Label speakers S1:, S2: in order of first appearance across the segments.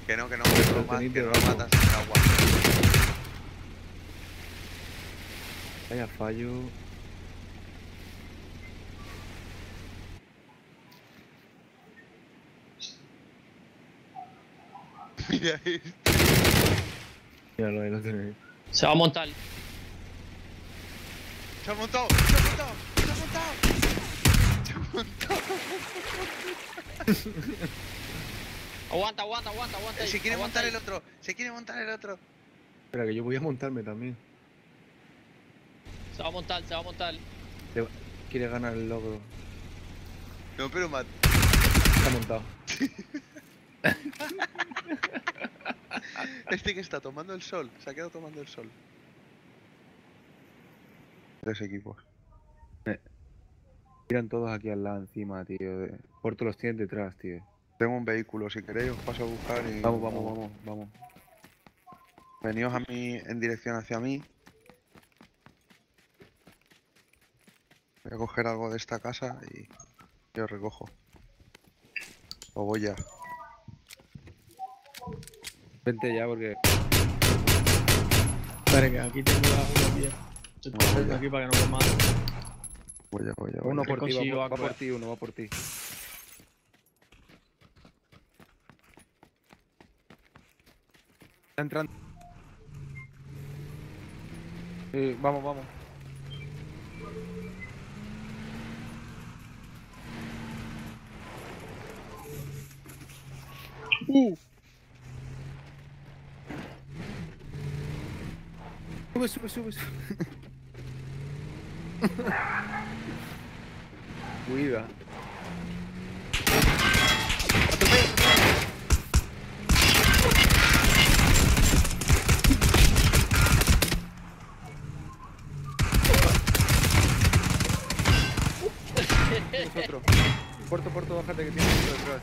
S1: Que no, que no lo matas en el agua.
S2: Vaya fallo.
S1: Mira esto.
S2: Míralo, ahí lo tenéis.
S3: Se va a montar.
S1: Se ha montado, se ha montado, se ha montado. Se ha montado.
S3: Aguanta.
S1: Se quiere montar el otro, se quiere montar el otro.
S2: Espera, que yo voy a montarme también.
S3: Se va a montar.
S2: Quiere ganar el logro.
S1: No, pero Matt.
S2: Se ha montado.
S1: Este que está tomando el sol, se ha quedado tomando el sol. 3 equipos.
S2: Tiran todos aquí al lado encima, tío. Porto los tienes detrás, tío.
S1: Tengo un vehículo, si queréis os paso a buscar y...
S2: Vamos.
S1: Veníos a mí, en dirección hacia mí. Voy a coger algo de esta casa y os recojo. O voy ya.
S2: Vente ya porque...
S3: Espera que aquí tengo una piedra. Estoy cogiendo aquí para que no me maten.
S1: Voy ya.
S2: Uno por ti,
S3: consigo
S2: va
S3: agua.
S2: por ti, uno va por ti. Está entrando. Vamos. Sube. Cuida. Otro. Porto, bájate que tienes otro detrás.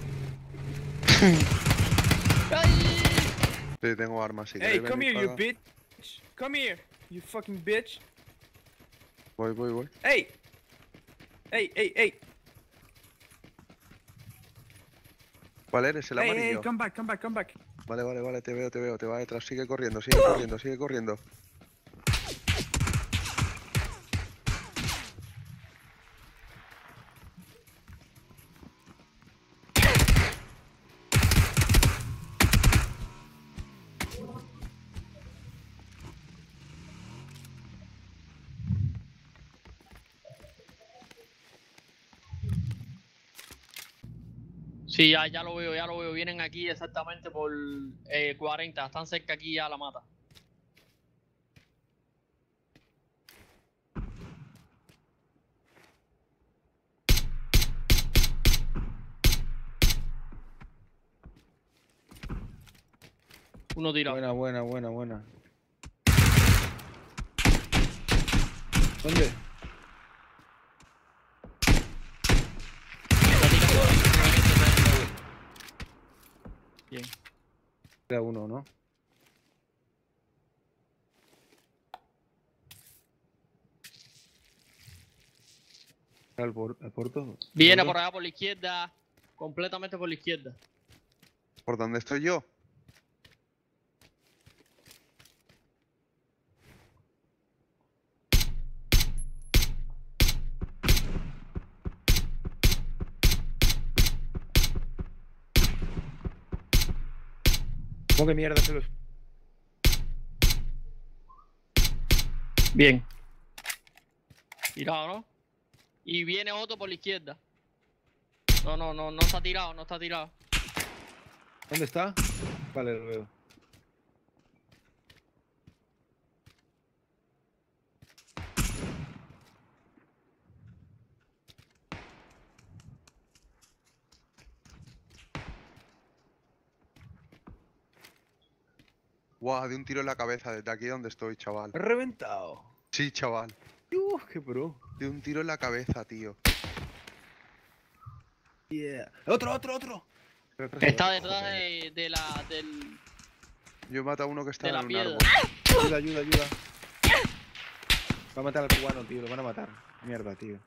S1: Sí, tengo armas, si
S4: Hey,
S1: queréis
S4: come
S1: venir
S4: here, you
S1: para-
S4: bitch. Come here, you fucking bitch.
S1: Voy.
S4: Hey.
S1: ¿Cuál eres? El amarillo.
S4: Come back.
S1: Vale, te veo, te va detrás. Sigue corriendo.
S3: Sí, ya lo veo. Vienen aquí exactamente por 40. Están cerca aquí ya a la mata. Uno tirado.
S2: Buena. ¿Dónde?
S3: Bien.
S2: Queda uno, ¿no? ¿Al Porto?
S3: Viene por allá por la izquierda. Completamente por la izquierda.
S1: ¿Por dónde estoy yo?
S2: ¿Cómo que mierda se los...?
S3: Bien. Tirado, ¿no? Y viene otro por la izquierda. No está tirado.
S2: ¿Dónde está? Vale, lo veo.
S1: Guau, de un tiro en la cabeza desde aquí donde estoy, chaval.
S2: ¡He reventado!
S1: Sí, chaval.
S2: ¡Qué pro!
S1: De un tiro en la cabeza, tío.
S2: Yeah. ¡Otro!
S3: Está detrás del...
S1: Yo he matado a uno que
S3: De
S1: está
S3: la
S1: en un
S3: piedra.
S1: árbol.
S2: Ayuda. Va a matar al cubano, tío. Lo van a matar. Mierda, tío.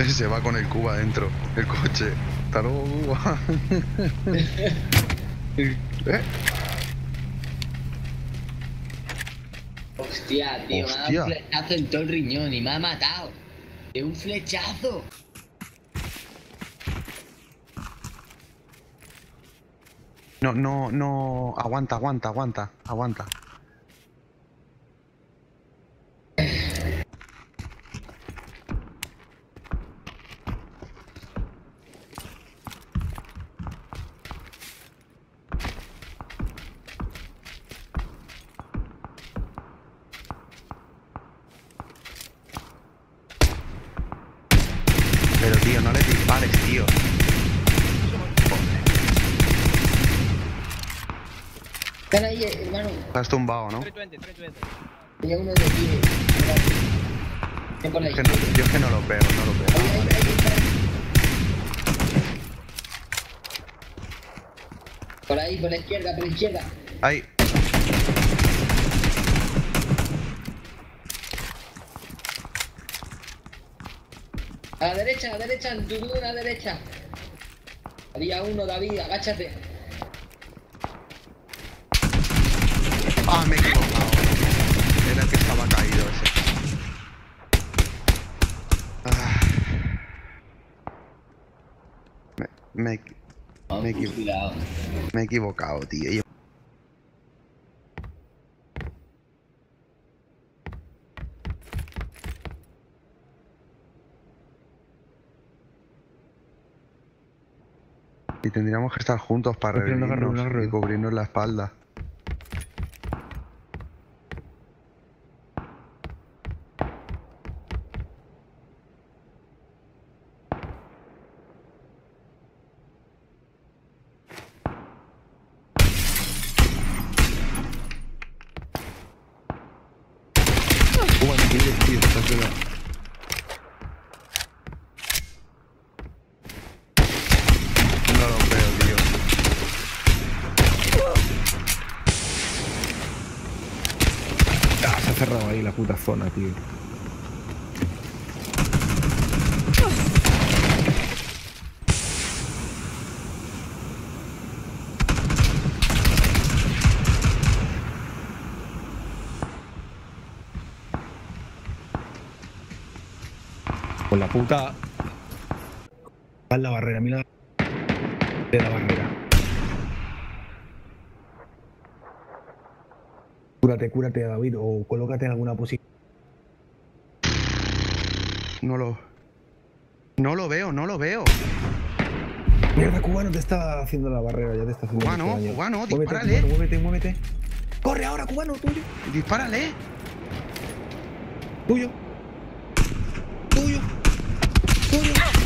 S1: Se va con el Cuba dentro, el coche. Hasta luego, Cuba.
S5: Hostia, tío, me ha dado
S1: Hostia.
S5: un flechazo en todo el riñón y me ha matado. ¡Es un flechazo!
S1: No. Aguanta. Pero tío, no le dispares, tío.
S5: Están ahí, hermano.
S1: Estás tumbado, ¿no?
S2: 320, 320.
S5: Tenía uno de pie. Ven por la
S1: Es que no,
S5: izquierda.
S1: yo es que no lo veo, no lo veo.
S5: Por ahí, por la izquierda.
S1: Ahí.
S5: A la derecha, en tu a la derecha. Había uno, David, agáchate.
S1: Ah, me he equivocado. Era el que estaba caído ese. Ah. Me
S5: Vamos,
S1: equivo-
S5: cuidado.
S1: me he equivocado, tío. Y tendríamos que estar juntos para
S2: Espera, no agarro,
S1: revivirnos
S2: no agarro.
S1: y cubrirnos la espalda.
S2: Bueno, tío, estás viendo.
S1: No lo veo, tío.
S2: Ah, se ha cerrado ahí la puta zona, tío. Con la puta. Va en la barrera, mira. De la barrera. Cúrate, David, o colócate en alguna posición.
S1: No lo veo.
S2: Mierda, cubano te está haciendo la barrera, ya te está haciendo mucho daño.
S1: Cubano,
S2: Muévete,
S1: dispárale.
S2: cubano, muévete. ¡Corre ahora, cubano, tuyo!
S1: Dispárale.
S2: ¡Tuyo!